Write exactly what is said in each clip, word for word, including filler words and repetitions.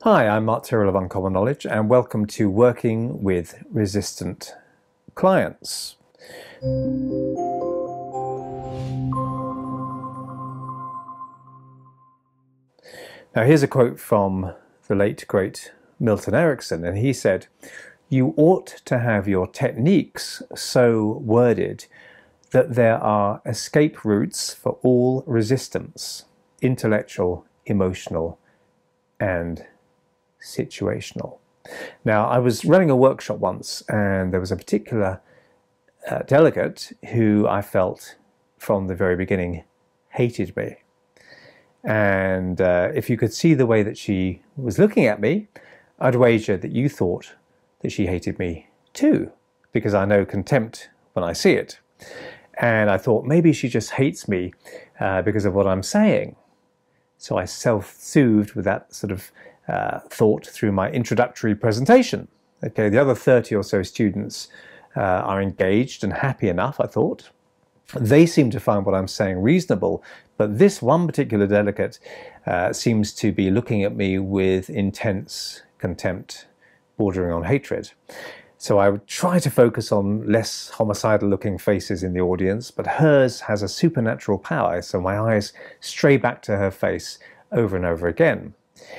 Hi, I'm Mark Tyrrell of Uncommon Knowledge, and welcome to Working with Resistant Clients. Now here's a quote from the late great Milton Erickson, and he said, "You ought to have your techniques so worded that there are escape routes for all resistance, intellectual, emotional, and situational." Now, I was running a workshop once, and there was a particular uh, delegate who I felt from the very beginning hated me. And uh, if you could see the way that she was looking at me, I'd wager that you thought that she hated me too, because I know contempt when I see it. And I thought maybe she just hates me uh, because of what I'm saying. So I self-soothed with that sort of uh, thought through my introductory presentation. Okay, the other thirty or so students uh, are engaged and happy enough, I thought. They seem to find what I'm saying reasonable, but this one particular delegate uh, seems to be looking at me with intense contempt, bordering on hatred. So I would try to focus on less homicidal looking faces in the audience, but hers has a supernatural power, so my eyes stray back to her face over and over again.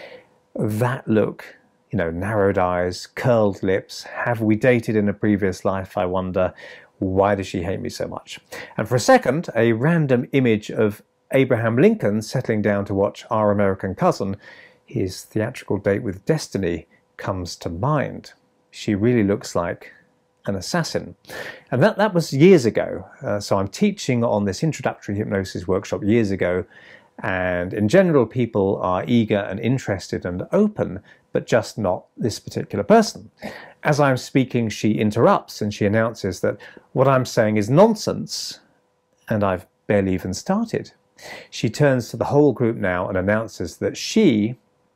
That look, you know, narrowed eyes, curled lips, have we dated in a previous life, I wonder? Why does she hate me so much? And for a second, a random image of Abraham Lincoln settling down to watch Our American Cousin, his theatrical date with Destiny, comes to mind. She really looks like an assassin. And that, that was years ago. Uh, so I'm teaching on this introductory hypnosis workshop years ago. And in general, people are eager and interested and open, but just not this particular person. As I'm speaking, she interrupts and she announces that what I'm saying is nonsense, and I've barely even started. She turns to the whole group now and announces that she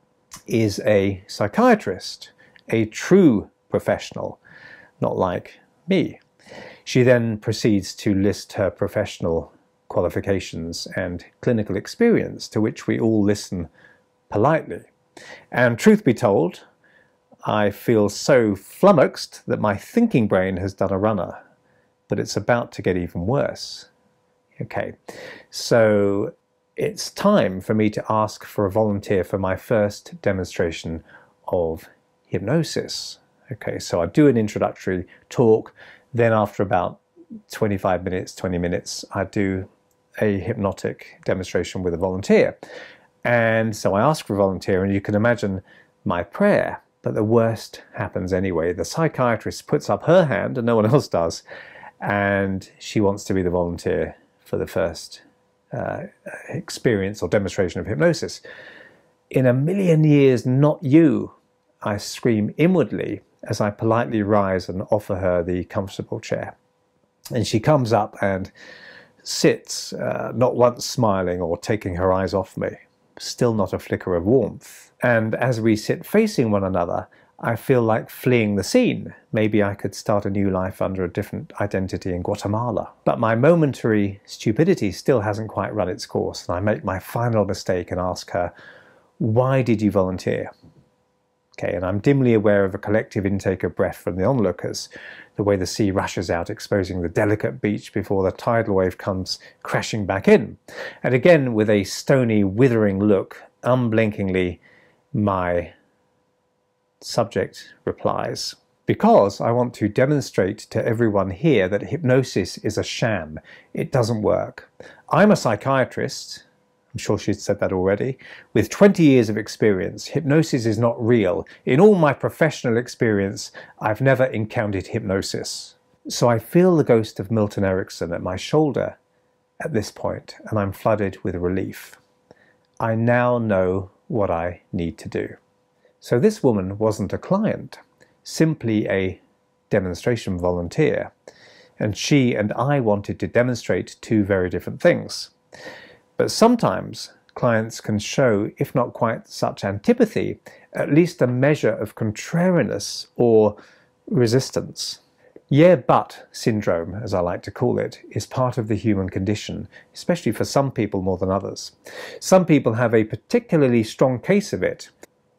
is a psychiatrist, a true professional, not like me. She then proceeds to list her professional qualifications and clinical experience, to which we all listen politely. And truth be told, I feel so flummoxed that my thinking brain has done a runner, but it's about to get even worse. Okay, so it's time for me to ask for a volunteer for my first demonstration of hypnosis. Okay, so I do an introductory talk, then after about twenty-five minutes, twenty minutes, I do a hypnotic demonstration with a volunteer. And so I ask for a volunteer, and you can imagine my prayer, but the worst happens anyway. The psychiatrist puts up her hand, and no one else does, and she wants to be the volunteer for the first uh, experience or demonstration of hypnosis. "In a million years, not you," I scream inwardly as I politely rise and offer her the comfortable chair. And she comes up and sits, uh, not once smiling or taking her eyes off me, still not a flicker of warmth. And as we sit facing one another, I feel like fleeing the scene. Maybe I could start a new life under a different identity in Guatemala. But my momentary stupidity still hasn't quite run its course, and I make my final mistake and ask her, "Why did you volunteer?" Okay, and I'm dimly aware of a collective intake of breath from the onlookers, the way the sea rushes out, exposing the delicate beach before the tidal wave comes crashing back in. And again, with a stony, withering look, unblinkingly, my subject replies, "Because I want to demonstrate to everyone here that hypnosis is a sham. It doesn't work. I'm a psychiatrist," I'm sure she'd said that already, "with twenty years of experience. Hypnosis is not real. In all my professional experience, I've never encountered hypnosis." So I feel the ghost of Milton Erickson at my shoulder at this point, and I'm flooded with relief. I now know what I need to do. So this woman wasn't a client, simply a demonstration volunteer, and she and I wanted to demonstrate two very different things. But sometimes clients can show, if not quite such antipathy, at least a measure of contrariness or resistance. Yeah, but syndrome, as I like to call it, is part of the human condition, especially for some people more than others. Some people have a particularly strong case of it,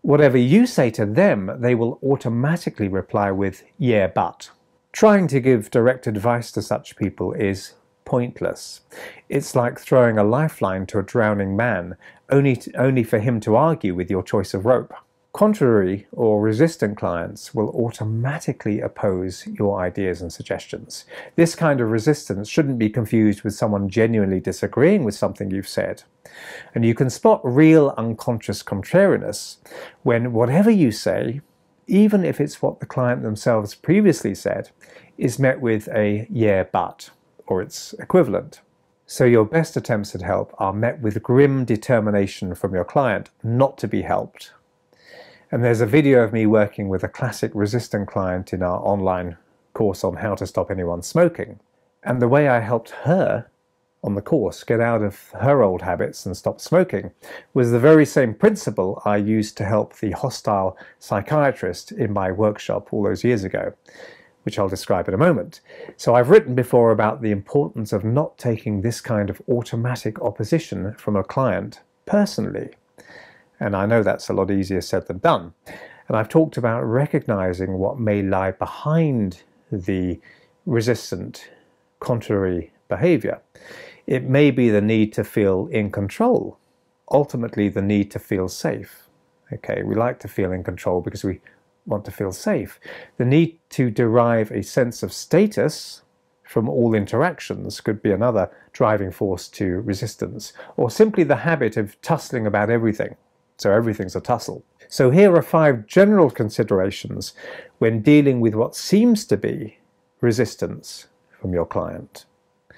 Whatever you say to them, they will automatically reply with, yeah, but. Trying to give direct advice to such people is pointless. It's like throwing a lifeline to a drowning man, only, to, only for him to argue with your choice of rope. Contrary or resistant clients will automatically oppose your ideas and suggestions. This kind of resistance shouldn't be confused with someone genuinely disagreeing with something you've said. And you can spot real unconscious contrariness when whatever you say, even if it's what the client themselves previously said, is met with a yeah but, or its equivalent. So your best attempts at help are met with grim determination from your client not to be helped. And there's a video of me working with a classic resistant client in our online course on how to stop anyone smoking. And the way I helped her on the course get out of her old habits and stop smoking was the very same principle I used to help the hostile psychiatrist in my workshop all those years ago, which I'll describe in a moment. So I've written before about the importance of not taking this kind of automatic opposition from a client personally. And I know that's a lot easier said than done. And I've talked about recognizing what may lie behind the resistant, contrary behavior. It may be the need to feel in control, ultimately the need to feel safe. Okay, we like to feel in control because we want to feel safe. The need to derive a sense of status from all interactions could be another driving force to resistance, or simply the habit of tussling about everything. So everything's a tussle. So here are five general considerations when dealing with what seems to be resistance from your client.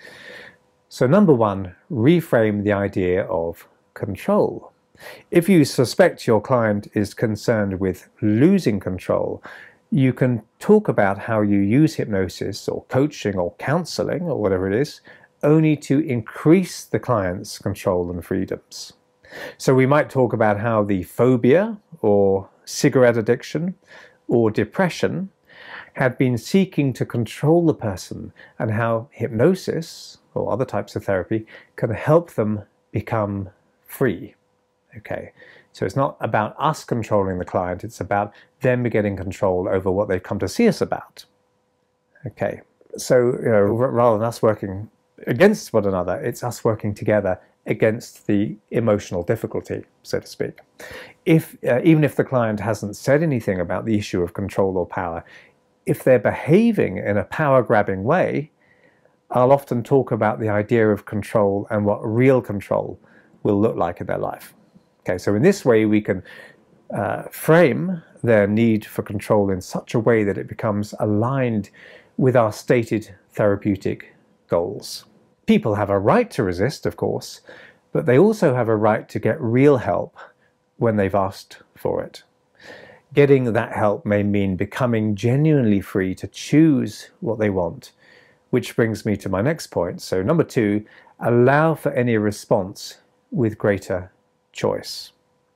So number one, reframe the idea of control. If you suspect your client is concerned with losing control, you can talk about how you use hypnosis or coaching or counseling or whatever it is, only to increase the client's control and freedoms. So we might talk about how the phobia or cigarette addiction or depression had been seeking to control the person, and how hypnosis or other types of therapy can help them become free. Okay, so it's not about us controlling the client, it's about them getting control over what they've come to see us about. Okay, so you know, rather than us working against one another, it's us working together against the emotional difficulty, so to speak. If, uh, even if the client hasn't said anything about the issue of control or power, if they're behaving in a power-grabbing way, I'll often talk about the idea of control and what real control will look like in their life. Okay, so in this way we can uh, frame their need for control in such a way that it becomes aligned with our stated therapeutic goals. People have a right to resist, of course, but they also have a right to get real help when they've asked for it. Getting that help may mean becoming genuinely free to choose what they want, which brings me to my next point. So number two, allow for any response with greater choice.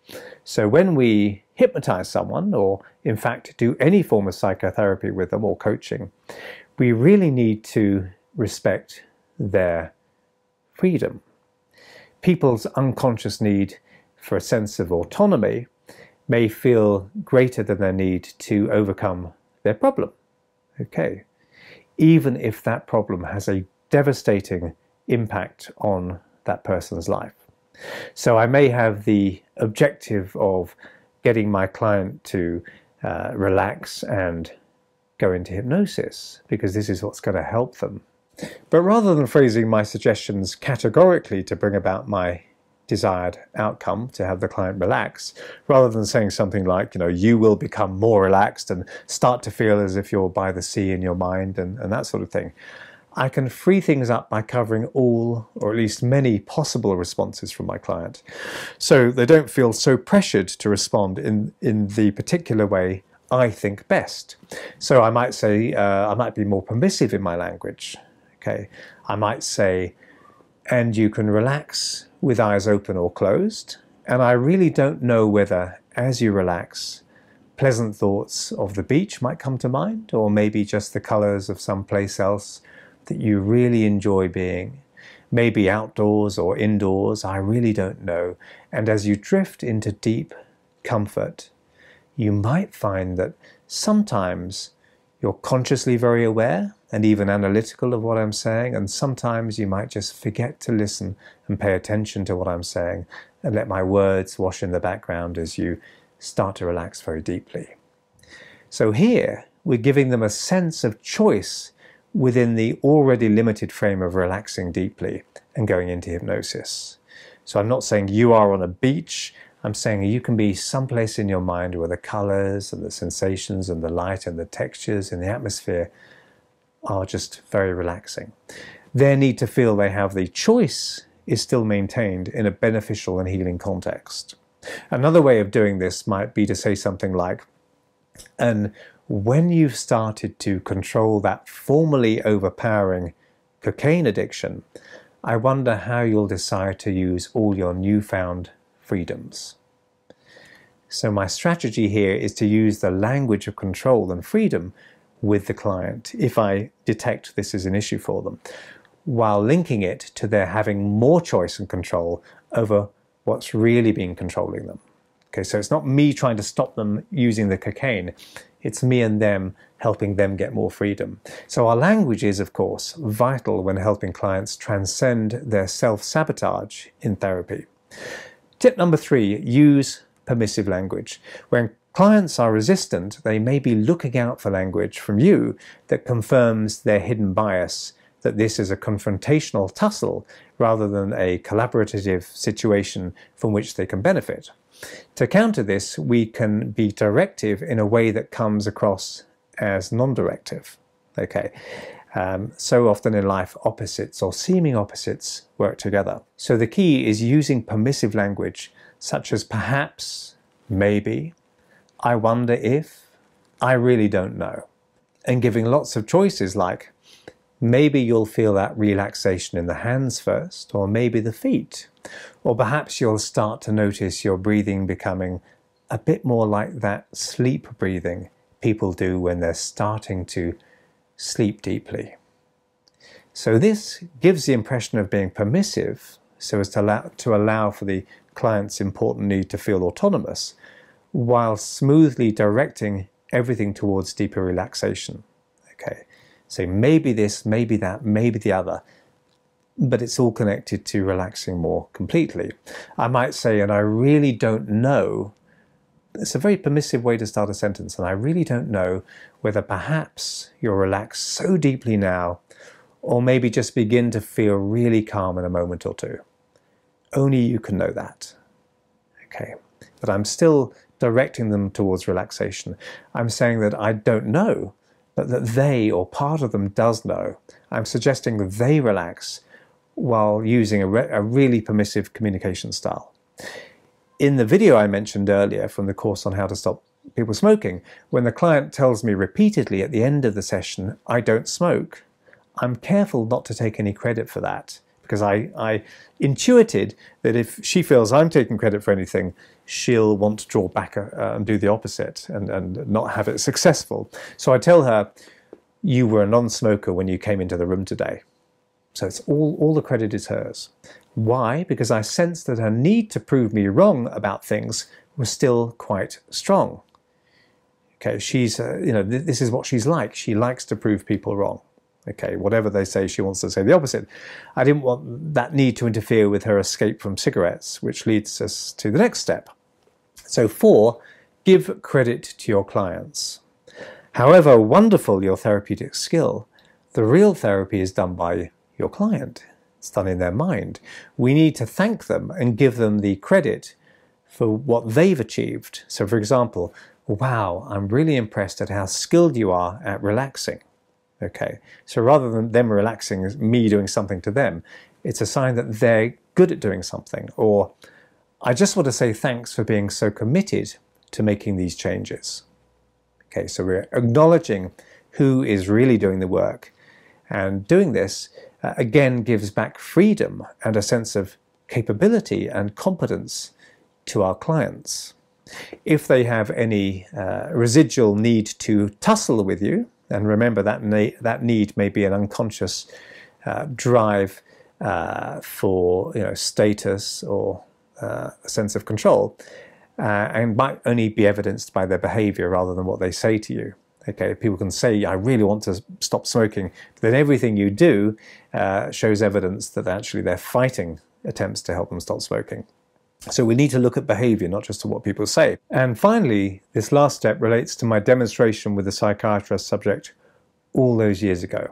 So when we hypnotize someone, or in fact do any form of psychotherapy with them or coaching, we really need to respect their freedom. People's unconscious need for a sense of autonomy may feel greater than their need to overcome their problem. Okay, even if that problem has a devastating impact on that person's life. So I may have the objective of getting my client to uh, relax and go into hypnosis, because this is what's going to help them. But rather than phrasing my suggestions categorically to bring about my desired outcome, to have the client relax, rather than saying something like, you know, you will become more relaxed and start to feel as if you're by the sea in your mind and, and that sort of thing, I can free things up by covering all, or at least many, possible responses from my client, so they don't feel so pressured to respond in, in the particular way I think best. So I might say, uh, I might be more permissive in my language. Okay, I might say, and you can relax with eyes open or closed, and I really don't know whether, as you relax, pleasant thoughts of the beach might come to mind, or maybe just the colours of some place else that you really enjoy being, maybe outdoors or indoors, I really don't know. And as you drift into deep comfort, you might find that sometimes you're consciously very aware and even analytical of what I'm saying, and sometimes you might just forget to listen and pay attention to what I'm saying and let my words wash in the background as you start to relax very deeply. So here, we're giving them a sense of choice within the already limited frame of relaxing deeply and going into hypnosis. So I'm not saying you are on a beach, I'm saying you can be someplace in your mind where the colors and the sensations and the light and the textures and the atmosphere are just very relaxing. Their need to feel they have the choice is still maintained in a beneficial and healing context. Another way of doing this might be to say something like, and when you've started to control that formerly overpowering cocaine addiction, I wonder how you'll decide to use all your newfound freedoms. So my strategy here is to use the language of control and freedom with the client if I detect this is an issue for them, while linking it to their having more choice and control over what's really been controlling them. Okay, so it's not me trying to stop them using the cocaine, it's me and them helping them get more freedom. So our language is, of course, vital when helping clients transcend their self-sabotage in therapy. Tip number three, use permissive language. When clients are resistant, they may be looking out for language from you that confirms their hidden bias, that this is a confrontational tussle rather than a collaborative situation from which they can benefit. To counter this, we can be directive in a way that comes across as non-directive. Okay. Um, so often in life, opposites or seeming opposites work together. So the key is using permissive language such as perhaps, maybe, I wonder if, I really don't know, and giving lots of choices like, maybe you'll feel that relaxation in the hands first, or maybe the feet, or perhaps you'll start to notice your breathing becoming a bit more like that sleep breathing people do when they're starting to sleep deeply. So this gives the impression of being permissive, so as to allow, to allow for the client's important need to feel autonomous, while smoothly directing everything towards deeper relaxation. Okay, so maybe this, maybe that, maybe the other, but it's all connected to relaxing more completely. I might say, and I really don't know, it's a very permissive way to start a sentence, and I really don't know whether perhaps you're relaxed so deeply now, or maybe just begin to feel really calm in a moment or two. Only you can know that. Okay, but I'm still directing them towards relaxation. I'm saying that I don't know, but that they or part of them does know. I'm suggesting that they relax while using a, re a really permissive communication style. In the video I mentioned earlier from the course on how to stop people smoking, when the client tells me repeatedly at the end of the session, I don't smoke, I'm careful not to take any credit for that, because I, I intuited that if she feels I'm taking credit for anything, she'll want to draw back uh, and do the opposite and, and not have it successful. So I tell her, you were a non-smoker when you came into the room today. So it's all, all the credit is hers. Why? Because I sensed that her need to prove me wrong about things was still quite strong. Okay, she's, uh, you know, th this is what she's like. She likes to prove people wrong. Okay, whatever they say, she wants to say the opposite. I didn't want that need to interfere with her escape from cigarettes, which leads us to the next step. So four, give credit to your clients. However wonderful your therapeutic skill, the real therapy is done by your client. It's done in their mind. We need to thank them and give them the credit for what they've achieved. So for example, wow, I'm really impressed at how skilled you are at relaxing. Okay, so rather than them relaxing as me doing something to them, it's a sign that they're good at doing something. Or, I just want to say thanks for being so committed to making these changes. Okay, so we're acknowledging who is really doing the work. And doing this, uh, again, gives back freedom and a sense of capability and competence to our clients. If they have any uh, residual need to tussle with you, and remember that, that need may be an unconscious uh, drive uh, for you know, status or uh, a sense of control. uh, and might only be evidenced by their behavior rather than what they say to you. Okay, people can say, I really want to stop smoking, but then everything you do uh, shows evidence that actually they're fighting attempts to help them stop smoking. So we need to look at behavior, not just to what people say. And finally, this last step relates to my demonstration with the psychiatrist subject all those years ago.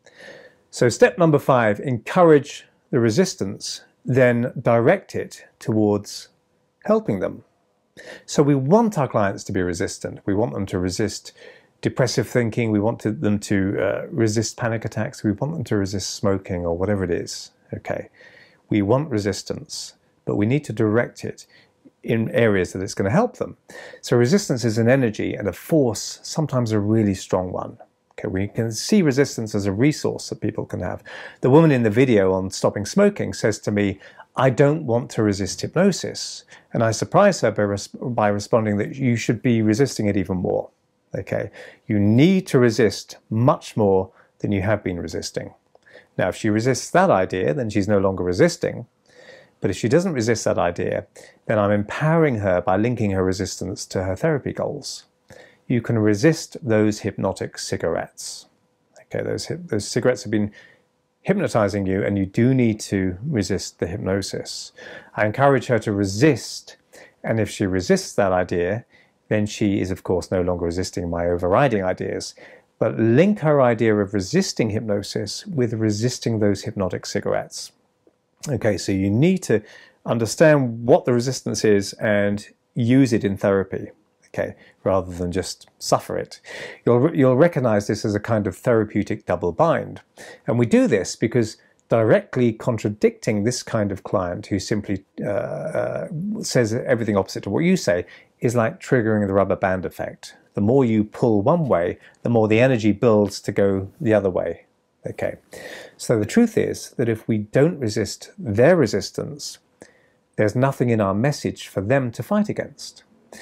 So step number five, encourage the resistance, then direct it towards helping them. So we want our clients to be resistant. We want them to resist depressive thinking. We want to, them to uh, resist panic attacks. We want them to resist smoking or whatever it is. Okay, we want resistance, but we need to direct it in areas that it's going to help them. So resistance is an energy and a force, sometimes a really strong one. Okay, we can see resistance as a resource that people can have. The woman in the video on stopping smoking says to me, I don't want to resist hypnosis. And I surprise her by, res by responding that you should be resisting it even more. Okay, you need to resist much more than you have been resisting. Now, if she resists that idea, then she's no longer resisting. But if she doesn't resist that idea, then I'm empowering her by linking her resistance to her therapy goals. You can resist those hypnotic cigarettes. Okay, those, those cigarettes have been hypnotizing you, and you do need to resist the hypnosis. I encourage her to resist, and if she resists that idea, then she is, of course, no longer resisting my overriding ideas. But link her idea of resisting hypnosis with resisting those hypnotic cigarettes. Okay, so you need to understand what the resistance is and use it in therapy, okay, rather than just suffer it. You'll, you'll recognize this as a kind of therapeutic double bind. And we do this because directly contradicting this kind of client who simply uh, uh, says everything opposite to what you say is like triggering the rubber band effect. The more you pull one way, the more the energy builds to go the other way. Okay, so the truth is that if we don't resist their resistance, there's nothing in our message for them to fight against.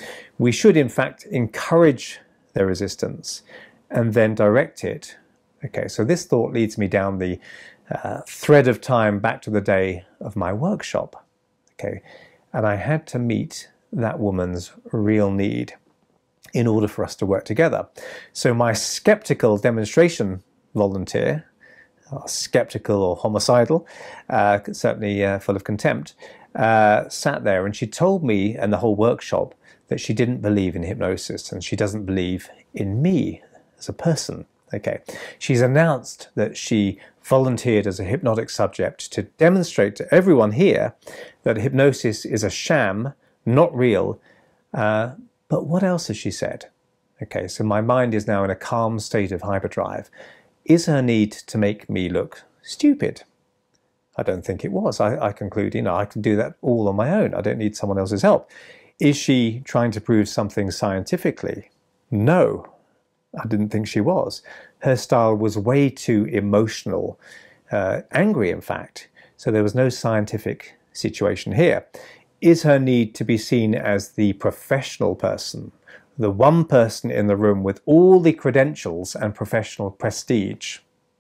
We should, in fact, encourage their resistance and then direct it. Okay, so this thought leads me down the uh, thread of time back to the day of my workshop. Okay, and I had to meet that woman's real need in order for us to work together. So my skeptical demonstration volunteer, uh, skeptical or homicidal, uh, certainly uh, full of contempt, uh, sat there, and she told me and the whole workshop that she didn't believe in hypnosis and she doesn't believe in me as a person. Okay, she's announced that she volunteered as a hypnotic subject to demonstrate to everyone here that hypnosis is a sham, not real. Uh, but what else has she said? Okay, so my mind is now in a calm state of hyperdrive. Is her need to make me look stupid? I don't think it was. I, I conclude, you know, I can do that all on my own. I don't need someone else's help. Is she trying to prove something scientifically? No, I didn't think she was. Her style was way too emotional, uh, angry in fact. So there was no scientific situation here. Is her need to be seen as the professional person, the one person in the room with all the credentials and professional prestige?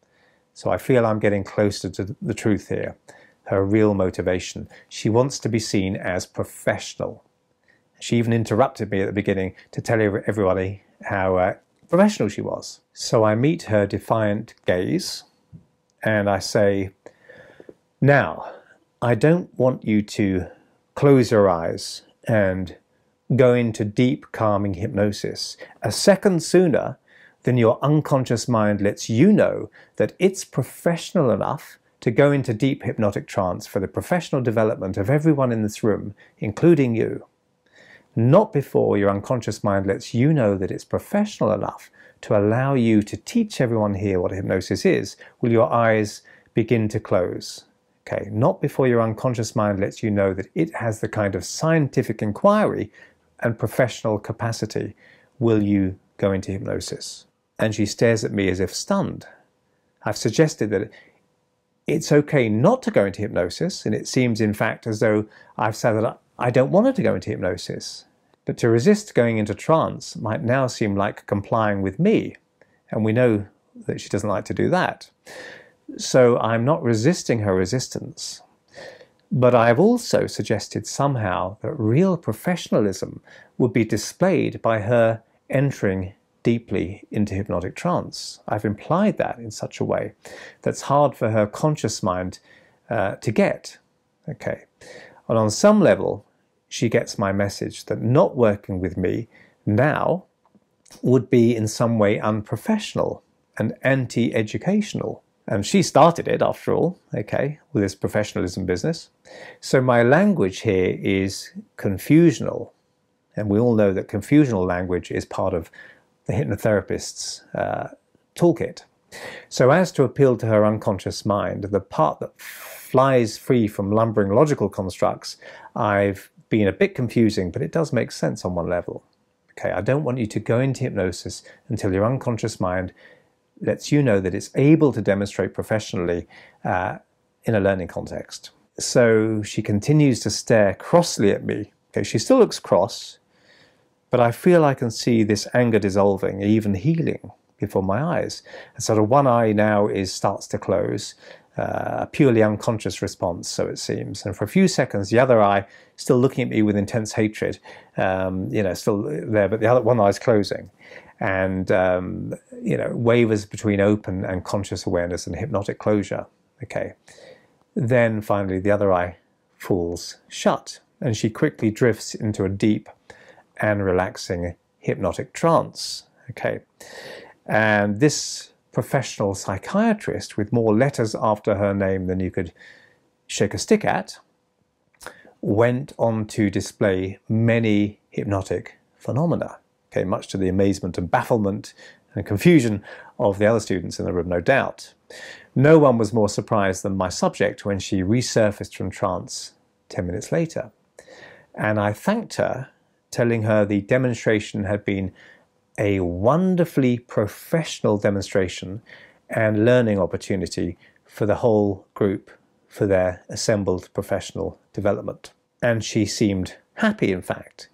So I feel I'm getting closer to the truth here. Her real motivation. She wants to be seen as professional. She even interrupted me at the beginning to tell everybody how uh, professional she was. So I meet her defiant gaze and I say, now, I don't want you to close your eyes and go into deep calming hypnosis a second sooner than your unconscious mind lets you know that it's professional enough to go into deep hypnotic trance for the professional development of everyone in this room, including you. Not before your unconscious mind lets you know that it's professional enough to allow you to teach everyone here what hypnosis is, will your eyes begin to close. Okay, not before your unconscious mind lets you know that it has the kind of scientific inquiry and professional capacity will you go into hypnosis. And she stares at me as if stunned. I've suggested that it's okay not to go into hypnosis, and it seems in fact as though I've said that I don't want her to go into hypnosis. But to resist going into trance might now seem like complying with me, and we know that she doesn't like to do that. So I'm not resisting her resistance, But I've also suggested somehow that real professionalism would be displayed by her entering deeply into hypnotic trance. I've implied that in such a way that's hard for her conscious mind uh, to get. Okay, and on some level, she gets my message that not working with me now would be in some way unprofessional and anti-educational. And she started it, after all, okay, with this professionalism business. So my language here is confusional. And we all know that confusional language is part of the hypnotherapist's uh, toolkit. So as to appeal to her unconscious mind, the part that flies free from lumbering logical constructs, I've been a bit confusing, but it does make sense on one level. Okay, I don't want you to go into hypnosis until your unconscious mind lets you know that it's able to demonstrate professionally uh, in a learning context. So she continues to stare crossly at me. Okay, she still looks cross, but I feel I can see this anger dissolving, even healing before my eyes. And sort of one eye now is starts to close, uh, a purely unconscious response, so it seems. And for a few seconds, the other eye still looking at me with intense hatred, um, you know, still there, but the other one eye is closing. And, um, you know, wavers between open and conscious awareness and hypnotic closure. Okay. Then finally, the other eye falls shut, and she quickly drifts into a deep and relaxing hypnotic trance. Okay. And this professional psychiatrist, with more letters after her name than you could shake a stick at, went on to display many hypnotic phenomena. Okay, much to the amazement and bafflement and confusion of the other students in the room, no doubt. No one was more surprised than my subject when she resurfaced from trance ten minutes later. And I thanked her, telling her the demonstration had been a wonderfully professional demonstration and learning opportunity for the whole group for their assembled professional development. And she seemed happy, in fact.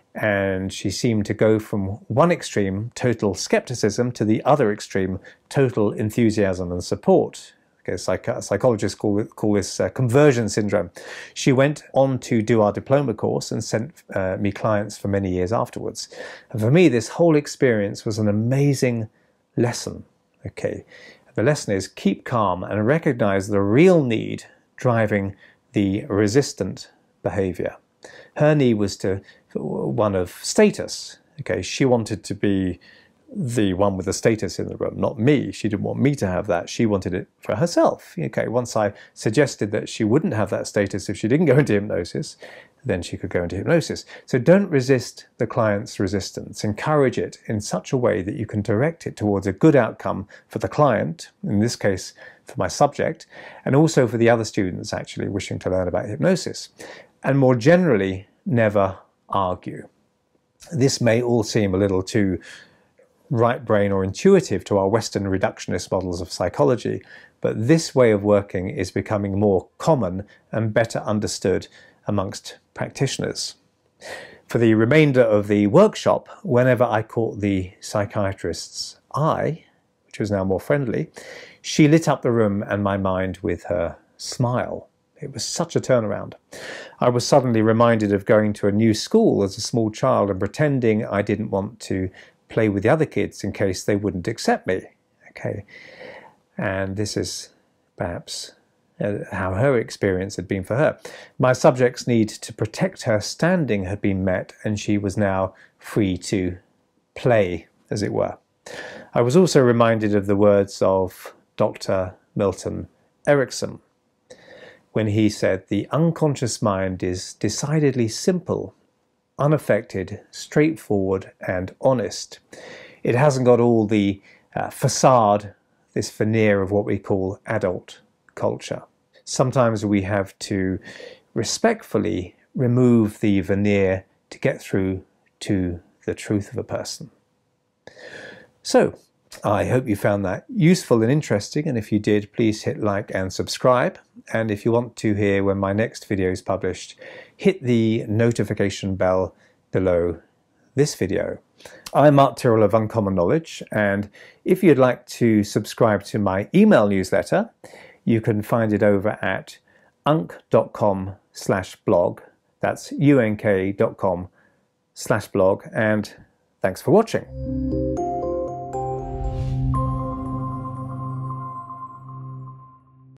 And she seemed to go from one extreme, total skepticism, to the other extreme, total enthusiasm and support. Okay, psych psychologists call, it, call this uh, conversion syndrome. She went on to do our diploma course and sent uh, me clients for many years afterwards. And for me, this whole experience was an amazing lesson. Okay, the lesson is keep calm and recognize the real need driving the resistant behavior. Her need was to one of status. Okay, she wanted to be the one with the status in the room, not me. She didn't want me to have that. She wanted it for herself. Okay, once I suggested that she wouldn't have that status if she didn't go into hypnosis, then she could go into hypnosis. So don't resist the client's resistance. Encourage it in such a way that you can direct it towards a good outcome for the client, in this case for my subject, and also for the other students actually wishing to learn about hypnosis. And more generally, never argue. This may all seem a little too right brain or intuitive to our Western reductionist models of psychology, but this way of working is becoming more common and better understood amongst practitioners. For the remainder of the workshop, whenever I caught the psychiatrist's eye, which was now more friendly, she lit up the room and my mind with her smile. It was such a turnaround. I was suddenly reminded of going to a new school as a small child and pretending I didn't want to play with the other kids in case they wouldn't accept me. Okay, and this is perhaps uh, how her experience had been for her. My subject's need to protect her standing had been met, and she was now free to play, as it were. I was also reminded of the words of Doctor Milton Erickson, when he said, "The unconscious mind is decidedly simple, unaffected, straightforward, and honest. It hasn't got all the uh, facade, this veneer of what we call adult culture." Sometimes we have to respectfully remove the veneer to get through to the truth of a person. So, I hope you found that useful and interesting, and if you did, please hit like and subscribe. And if you want to hear when my next video is published, hit the notification bell below this video. I'm Mark Tyrrell of Uncommon Knowledge, and if you'd like to subscribe to my email newsletter, you can find it over at unk dot com slash blog. That's unk dot com slash blog, and thanks for watching.